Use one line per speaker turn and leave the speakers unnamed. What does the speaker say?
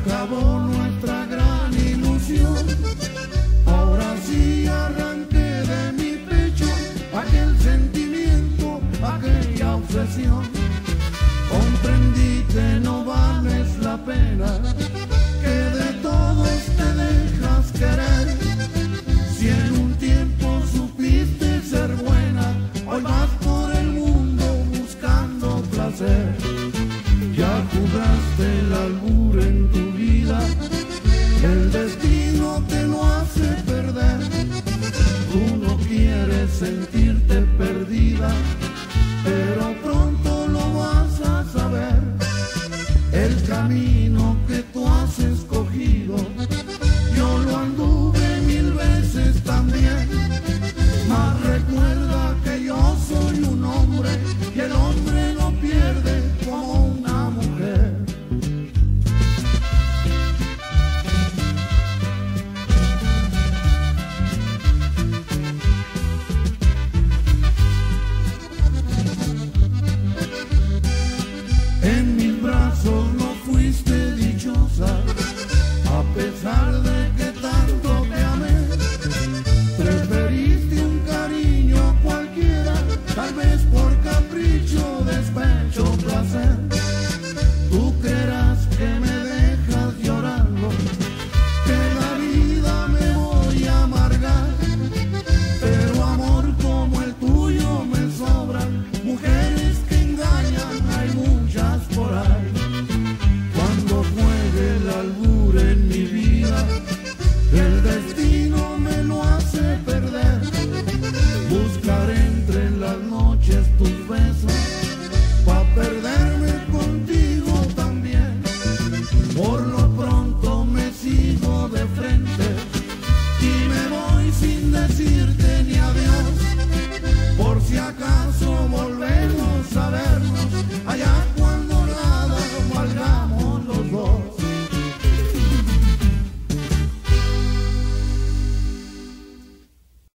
acabó nuestra gran ilusión. Ahora sí arranqué de mi pecho aquel sentimiento, aquella obsesión. Comprendí que no vales la pena, que de todos te dejas querer. Si en un tiempo supiste ser buena, hoy vas por el mundo buscando placer. Ya jugaste el albur en tu vida, el destino te lo hace perder. Tú no quieres sentirte perdida, pero pronto lo vas a saber. El camino que tú has escogido, yo lo anduve 1000 veces también. Mas recuerda que yo soy un hombre y el hombre no pierde como una mujer. En mis brazos no fuiste dichosa, a pesar de que tanto te amé. Preferiste un cariño cualquiera, tal vez por capricho, despecho, placer. Tú creerás que me dejas llorando, que la vida me voy a amargar, pero amor como el tuyo me sobran. Mujeres que engañan hay muchas por ahí. Cuando juegue el albur en mi vida, el destino me lo hace perder. Buscaré entre las noches tus besos, pa' perderme contigo también. Por